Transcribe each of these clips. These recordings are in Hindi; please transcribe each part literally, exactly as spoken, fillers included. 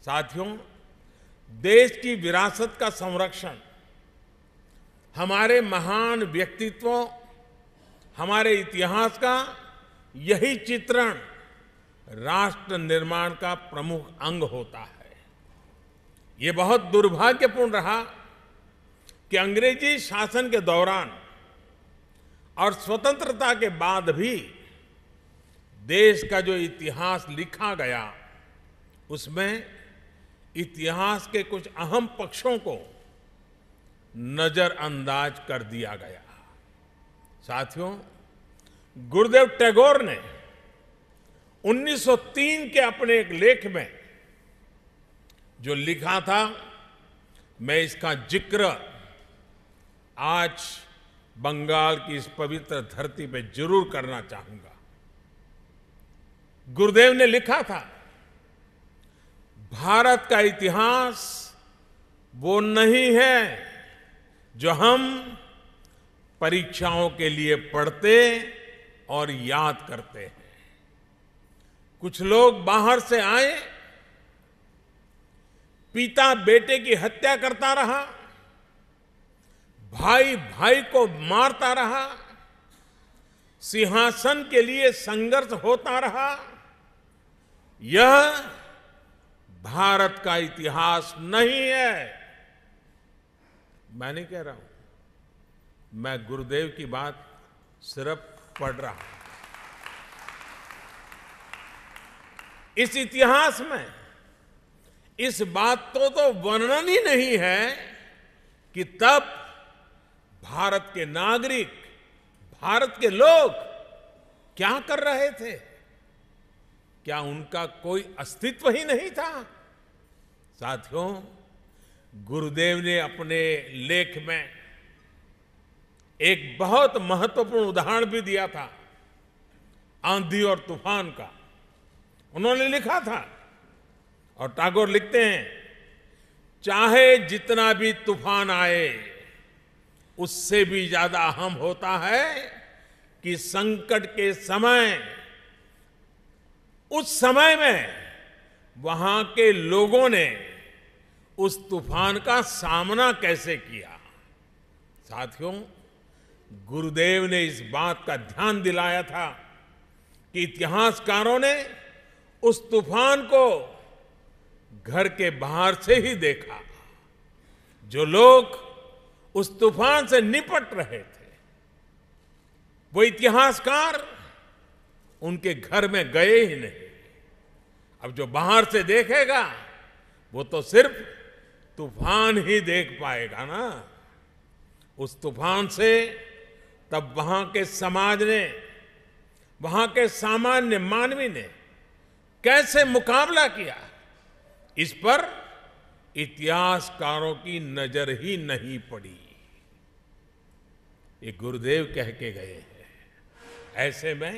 साथियों, देश की विरासत का संरक्षण हमारे महान व्यक्तित्वों, हमारे इतिहास का यही चित्रण राष्ट्र निर्माण का प्रमुख अंग होता है। ये बहुत दुर्भाग्यपूर्ण रहा कि अंग्रेजी शासन के दौरान और स्वतंत्रता के बाद भी देश का जो इतिहास लिखा गया, उसमें इतिहास के कुछ अहम पक्षों को नजरअंदाज कर दिया गया। साथियों, गुरुदेव टैगोर ने उन्नीस सौ तीन के अपने एक लेख में जो लिखा था, मैं इसका जिक्र आज बंगाल की इस पवित्र धरती पे जरूर करना चाहूंगा। गुरुदेव ने लिखा था, भारत का इतिहास वो नहीं है जो हम परीक्षाओं के लिए पढ़ते और याद करते हैं। कुछ लोग बाहर से आए, पिता बेटे की हत्या करता रहा, भाई भाई को मारता रहा, सिंहासन के लिए संघर्ष होता रहा। यह भारत का इतिहास नहीं है। मैं नहीं कह रहा हूं, मैं गुरुदेव की बात सिर्फ पढ़ रहा हूं। इस इतिहास में इस बात तो तो वर्णन ही नहीं है कि तब भारत के नागरिक, भारत के लोग क्या कर रहे थे। क्या उनका कोई अस्तित्व ही नहीं था? साथियों, गुरुदेव ने अपने लेख में एक बहुत महत्वपूर्ण उदाहरण भी दिया था, आंधी और तूफान का। उन्होंने लिखा था, और टैगोर लिखते हैं, चाहे जितना भी तूफान आए, उससे भी ज्यादा अहम होता है कि संकट के समय, उस समय में वहां के लोगों ने उस तूफान का सामना कैसे किया। साथियों, गुरुदेव ने इस बात का ध्यान दिलाया था कि इतिहासकारों ने उस तूफान को घर के बाहर से ही देखा। जो लोग उस तूफान से निपट रहे थे, वो इतिहासकार उनके घर में गए ही नहीं। अब जो बाहर से देखेगा, वो तो सिर्फ तूफान ही देख पाएगा ना। उस तूफान से तब वहां के समाज ने, वहां के सामान्य मानवी ने कैसे मुकाबला किया, इस पर इतिहासकारों की नजर ही नहीं पड़ी। ये गुरुदेव कह के गए हैं। ऐसे में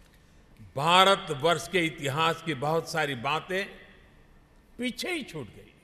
भारतवर्ष के इतिहास की बहुत सारी बातें पीछे ही छूट गई।